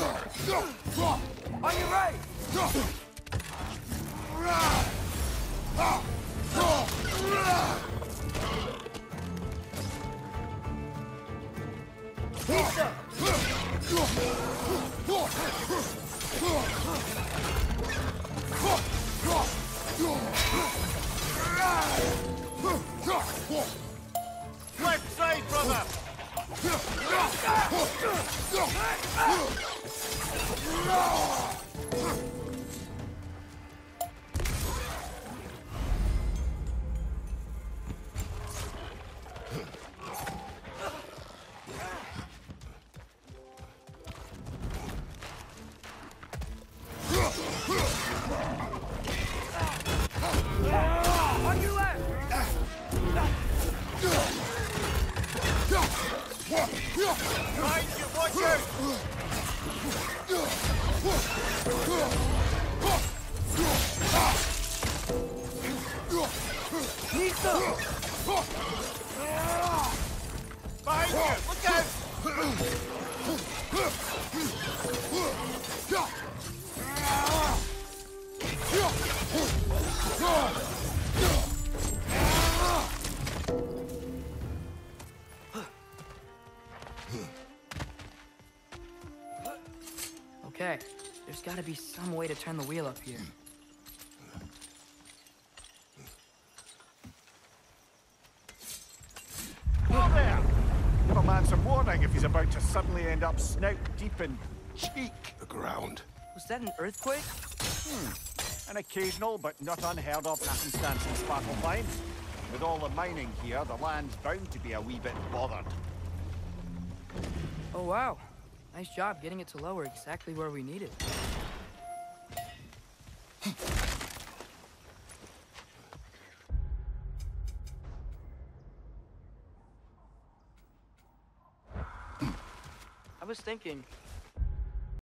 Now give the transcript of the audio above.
On your right! Left side, brother! On your left! Behind you, watch out! Need some! Behind you, look out! Okay, there's gotta be some way to turn the wheel up here. Whoa there! Give a man some warning if he's about to suddenly end up snout deep in cheek. The ground. Was that an earthquake? An occasional but not unheard of happenstance in Sparklefine. With all the mining here, the land's bound to be a wee bit bothered. Oh wow. Nice job getting it to lower exactly where we need it. I was thinking,